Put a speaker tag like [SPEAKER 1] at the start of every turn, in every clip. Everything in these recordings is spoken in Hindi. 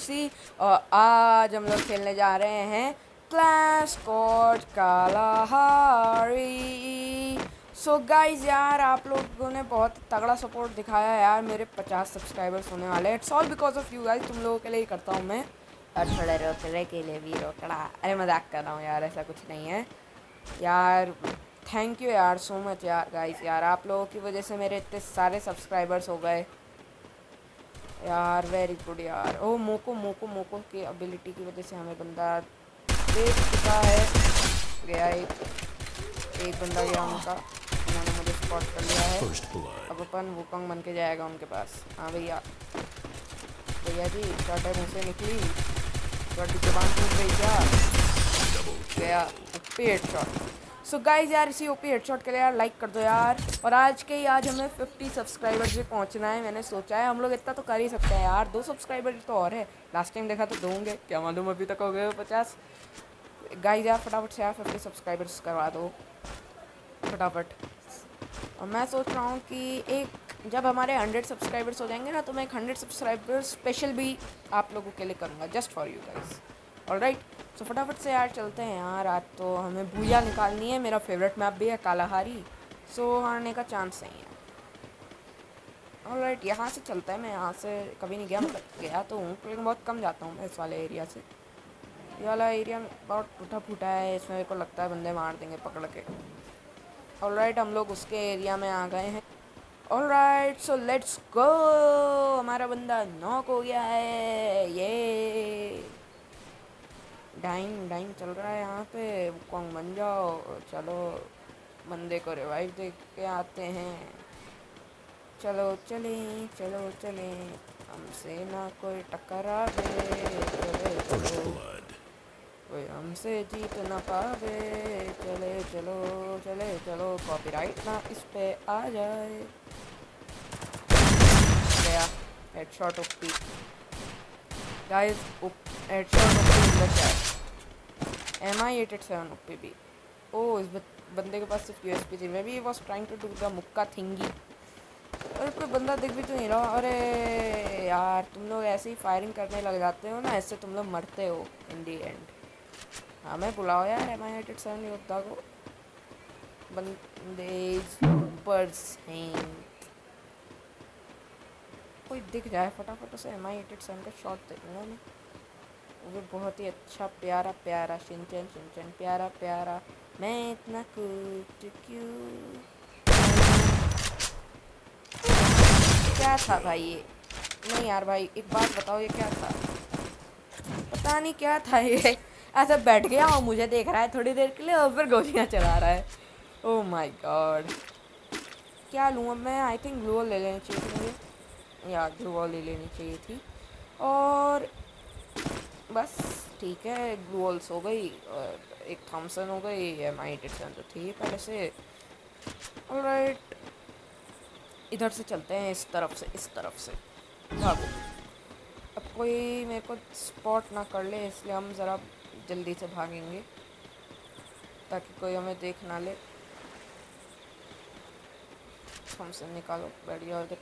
[SPEAKER 1] सी। और आज हम लोग खेलने जा रहे हैं clash squad Kalahari. So guys यार, आप लोगों ने बहुत तगड़ा सपोर्ट दिखाया यार। मेरे 50 सब्सक्राइबर्स होने वाले हैं। It's all because of you guys. तुम लोगों के लिए ही करता हूँ मैं। और थोड़े रोकड़े के लिए भी रोकड़ा। अरे मजाक कर रहा हूँ यार, ऐसा कुछ नहीं है यार। थैंक यू यार, सो मच यार गाइस। यार आप लोगों की वजह से मेरे इतने सारे सब्सक्राइबर्स हो गए यार। वेरी गुड यार। ओ मोको की एबिलिटी की वजह से हमें बंदा देख चुका है। गया एक बंदा गया उनका, उन्होंने मुझे स्पॉट कर लिया है। अब अपन वुकंग बन के जाएगा उनके पास। हाँ भैया जी, शॉट मुँह से निकली, शॉट की जबान टूट गई क्या? गया ओपी हेडशॉट। सो गाइज यार, इसी ओपी हेडशॉट के लिए यार लाइक कर दो यार। और आज हमें 50 सब्सक्राइबर्स पे पहुंचना है। मैंने सोचा है हम लोग इतना तो कर ही सकते हैं यार। 2 सब्सक्राइबर तो और है। लास्ट टाइम देखा तो 2 होंगे, क्या मालूम अभी तक हो गए 50। गाइज यार फटाफट से यार 50 सब्सक्राइबर्स करवा दो फटाफट। और मैं सोच रहा हूँ कि जब हमारे 100 सब्सक्राइबर्स हो जाएंगे ना, तो मैं एक 100 सब्सक्राइबर्स स्पेशल भी आप लोगों के लिए करूँगा, just for you guys. Alright, so फटाफट से यार चलते हैं यार। आज तो हमें भूया निकालनी है। मेरा फेवरेट मैप भी है कालाहारी, सो हारने का चांस नहीं है। ऑलराइट, यहाँ से चलता है। मैं यहाँ से कभी नहीं गया, मतलब गया तो हूँ लेकिन बहुत कम जाता हूँ मैं इस वाले एरिया से। ये वाला एरिया बहुत टूटा फूटा है, इसमें मेरे को लगता है बंदे मार देंगे पकड़ के। ऑलराइट, हम लोग उसके एरिया में आ गए हैं। Alright, so let's go. हमारा बंदा नॉक हो गया है। ये डाइंग चल रहा है यहाँ पे। वुकॉन्ग बन जाओ। चलो बंदे को रिवाइव दे के आते हैं। चलो चलें हमसे ना कोई टकरा दे। चलो कोई हमसे जीत ना पावे। चलो कॉपीराइट ना इस पे आ जाए। गया headshot OP guys. Headshot OP MI887 OP भी। ओ इस बंदे के पास सिर्फ USP थी। Maybe was trying to do the मुक्का थिंगी। अरे कोई बंदा दिख भी तो नहीं रहा। अरे यार, तुम लोग ऐसे ही फायरिंग करने लग जाते हो ना, ऐसे तुम लोग मरते हो इन दी एंड। हमें बुलाओ यार MI887 योद्धा को। बंदे ऊपर हैं, कोई दिख जाए फटाफट उसे MI887 का शॉट देंगे मैं। वो भी बहुत ही अच्छा प्यारा शिनचैन प्यारा। मैं इतना क्यूट क्यों? क्या था भाई ये? नहीं यार भाई, एक बात बताओ, ये क्या था? पता नहीं क्या था ये। ऐसे बैठ गया और मुझे देख रहा है थोड़ी देर के लिए और फिर गोलियां चला रहा है। ओह माय गॉड, क्या लूँ अब मैं? आई थिंक ग्लू वॉल ले लेनी चाहिए थी मुझे। यार ग्लू वॉल ले लेनी चाहिए थी। और बस ठीक है, ग्लू वॉल्स हो गई और एक थॉमसन हो गई। MI887 तो थी पहले से। ऑलराइट, इधर से चलते हैं, इस तरफ से भागो। अब कोई मेरे को स्पॉट ना कर ले, इसलिए हम ज़रा जल्दी से भागेंगे ताकि कोई हमें देख ना ले। थॉमसन निकालो, बैठिए और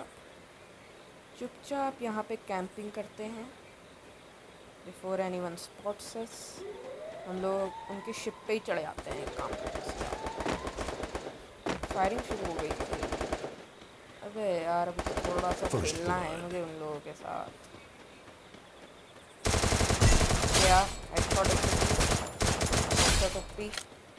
[SPEAKER 1] चुपचाप यहाँ पे कैंपिंग करते हैं बिफोर एनीवन स्पॉट्स अस। हम लोग उनकी शिप पे ही चढ़े जाते हैं। काम फायरिंग शुरू हो गई थी। अबे यार, अभी तो थोड़ा सा खेलना है मुझे उन लोगों के साथ। क्या हेडशॉट टोपी।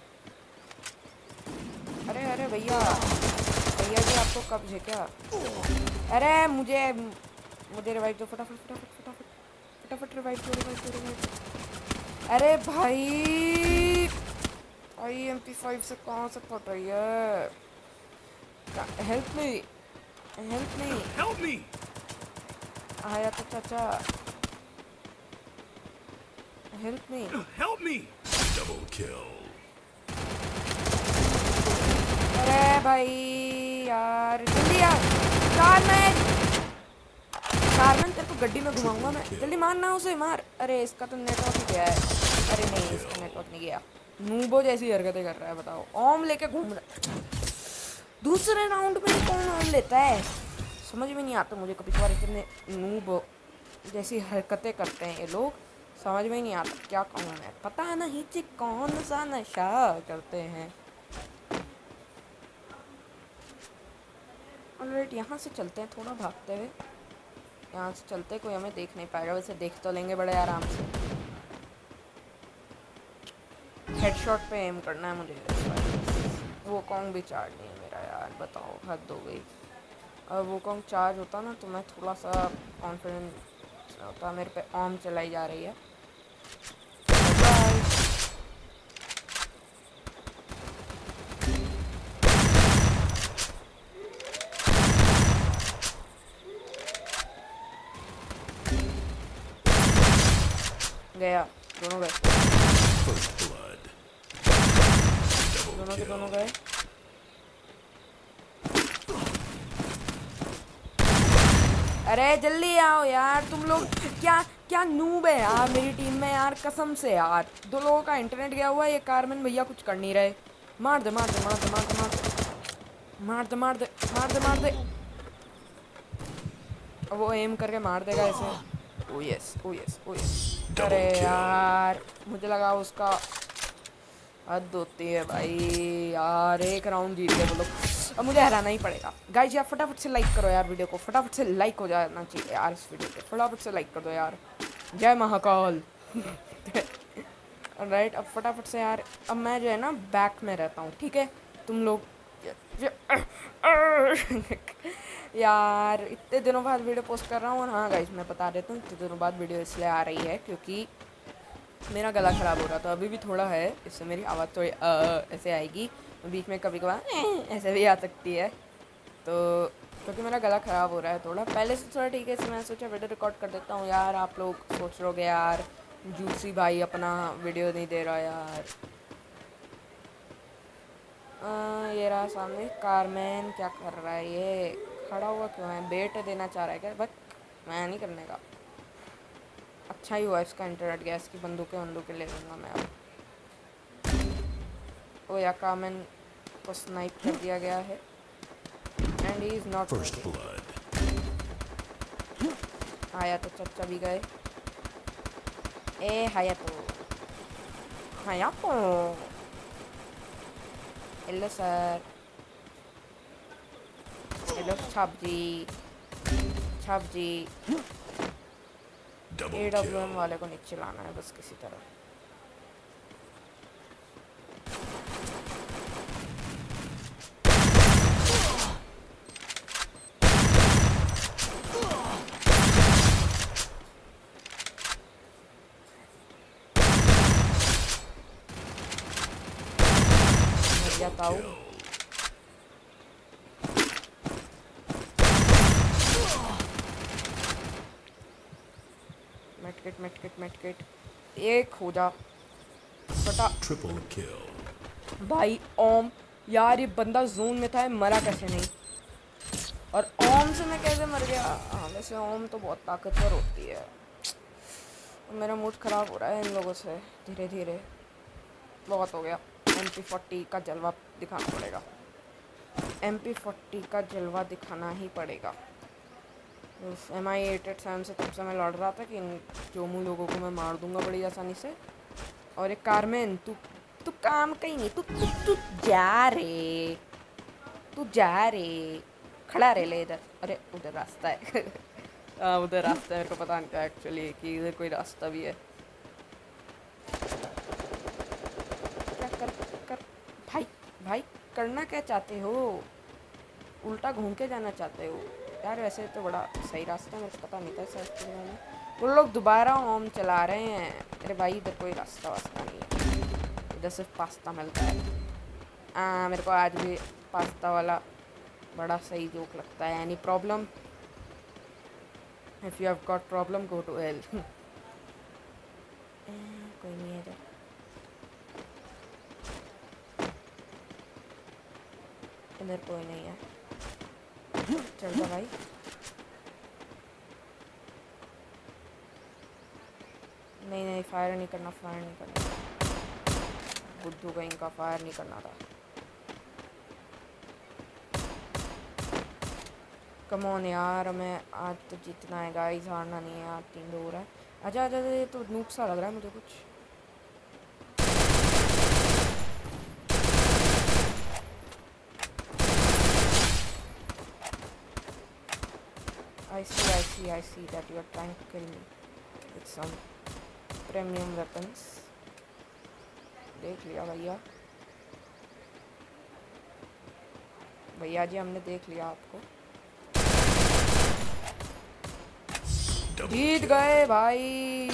[SPEAKER 1] अरे भैया जी, आपको कब्ज है क्या? अरे मुझे रिवाइव दो फटाफट रिवाइव दो। अरे भाई, MP5 से कहाँ से फट रही है? हेल्प मी आया तो चाचा, हेल्प मी।
[SPEAKER 2] Double kill.
[SPEAKER 1] अरे भाई यार, जल्दी यार। कारमैन तेरे को गड्डी में घुमाऊंगा मैं। जल्दी मारना उसे, मार। अरे इसका तो नेटवर्क ही गया है। अरे नहीं, इसका नेटवर्क नहीं गया। नूबो जैसी हरकतें कर रहा है, बताओ। ओम लेके घूम रहा है। दूसरे राउंड में कौन ओम लेता है? समझ में नहीं आता मुझे कभी कभार। इतने नूब जैसी हरकतें करते हैं ये लोग, समझ में ही नहीं आता क्या कहूँ मैं। पता नहीं जी कौन सा नशा करते हैं। ऑलराइट, यहाँ से चलते हैं थोड़ा भागते हुए। यहाँ से चलते, कोई हमें देख नहीं पाएगा। वैसे देख तो लेंगे बड़े आराम से। हेडशॉट पे एम करना है मुझे। वो कॉन्ग भी चार्ज नहीं है मेरा यार, बताओ हद हो गई। और वो कॉन्ग चार्ज होता ना तो मैं थोड़ा सा कॉन्फिडेंट होता। मेरे पे आर्म चलाई जा रही है। गया, दोनों गए, दोनों के दोनों गए। अरे जल्दी आओ यार तुम लोग। क्या क्या नूब है यार मेरी टीम में यार, कसम से यार। 2 लोगों का इंटरनेट गया हुआ है। ये कारमैन भैया कुछ कर नहीं रहे। मार दे मार दे मार दे मार दे मार दे मार दे मार दे मार दे मार दे। वो एम करके मार देगा ऐसे। Oh yes oh yes oh yes. अरे यार मुझे लगा उसका हद होती है भाई यार। एक राउंड जीत गए वो लोग, अब मुझे हराना ही पड़ेगा। गाइस यार फटाफट से लाइक करो यार वीडियो को। फटाफट से लाइक हो जाना चाहिए यार इस वीडियो पे। फटाफट से लाइक कर दो यार। जय महाकाल। राइट, अब फटाफट से यार। अब मैं जो है ना बैक में रहता हूँ, ठीक है। तुम लोग यार इतने दिनों बाद वीडियो पोस्ट कर रहा हूँ। और हाँ गाइस मैं बता देता हूँ, इतने दिनों बाद वीडियो इसलिए आ रही है क्योंकि मेरा गला ख़राब हो रहा था। अभी भी थोड़ा है, इससे मेरी आवाज़ थोड़ी ऐसे आएगी। बीच में कभी कभार ऐसे भी आ सकती है। तो क्योंकि मेरा गला ख़राब हो रहा है थोड़ा, पहले से थोड़ा ठीक है। इसलिए मैं सोचा वीडियो रिकॉर्ड कर देता हूँ यार। आप लोग सोच रहोगे यार जूसी भाई अपना वीडियो नहीं दे रहा यार। ये रहा सामने कारमैन। क्या कर रहा है ये, खड़ा हुआ क्यों है? बेट देना चाह रहा है क्या? बट मैं नहीं करने का। अच्छा ही हुआ इसका इंटरनेट गया। इसकी बंदूकें ले लूँगा मैं अब। ओ या कारमैन को स्नाइप कर दिया गया है एंड ही इज़ नॉट आया तो चच्चा भी गए। ए हाया तो हेलो सर। हेलो छाप जी। AWM वाले को नीचे लाना है बस किसी तरह। जाता हूँ। मेटकिट एक हो जा फटा। ट्रिपल किल भाई। ओम यार ये बंदा जोन में था, मरा कैसे नहीं? और ओम से मैं कैसे मर गया? हाँ वैसे ओम तो बहुत ताकतवर होती है। मेरा मूड ख़राब हो रहा है इन लोगों से धीरे धीरे। बहुत हो गया। MP40 का जलवा दिखाना पड़ेगा। MP40 का जलवा दिखाना ही पड़ेगा। MI887 से तब से मैं लड़ रहा था कि इन जोमू लोगों को मैं मार दूंगा बड़ी आसानी से। और एक कारमैन तू काम का ही नहीं। तू जा रे खड़ा रह ले इधर। अरे उधर रास्ता है। हाँ उधर रास्ता है। मेरे को पता नहीं था एक्चुअली कि इधर कोई रास्ता भी है। क्या कर भाई करना क्या चाहते हो? उल्टा घूम के जाना चाहते हो यार? वैसे तो बड़ा सही रास्ता है, मेरे को पता नहीं था सर में। वो लोग दोबारा होम चला रहे हैं। अरे भाई इधर कोई रास्ता वास्ता नहीं है, इधर सिर्फ पास्ता मिलता है। मेरे को आज भी पास्ता वाला बड़ा सही जोक लगता है। Any problem? If you have got problem go to hell. कोई नहीं है इधर। इधर कोई नहीं है। चल जा भाई। नहीं फायर नहीं करना बुद्धू का इनका फायर नहीं करना था। कम ऑन यार, हमें आज तो जीतना है गाइस, हारना नहीं है यार। 3-2 हो रहा है। अच्छा अच्छा, ये तो नूब सा लग रहा है मुझे कुछ। I see that you are trying to kill me with some premium weapons. देख लिया भैया, भैया जी हमने देख लिया आपको। जीत गए भाई।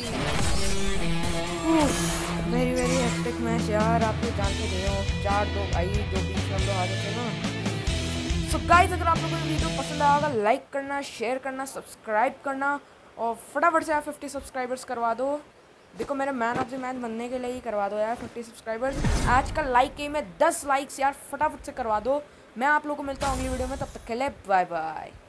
[SPEAKER 1] वेरी वेरी हेक्टिक मैच यार, आप लोग जानते नहीं हो। 4-2 भाई, जो बीच में हम लोग हारे थे ना। सो गाइस, अगर आप लोगों को वीडियो पसंद आया होगा, लाइक करना, शेयर करना, सब्सक्राइब करना और फटाफट से यार 50 सब्सक्राइबर्स करवा दो। देखो मेरे मैन ऑफ द मैच बनने के लिए ही करवा दो यार 50 सब्सक्राइबर्स। आज का लाइक एम है 10 लाइक्स यार, फटाफट से करवा दो। मैं आप लोगों को मिलता हूँ अगली वीडियो में, तब तक के लिए बाय बाय।